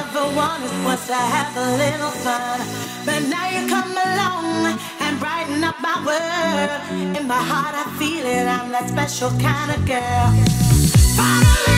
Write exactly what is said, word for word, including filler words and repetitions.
ever wanted was to have a little fun, but now you come along and brighten up my world. In my heart I feel it, I'm that special kind of girl. Finally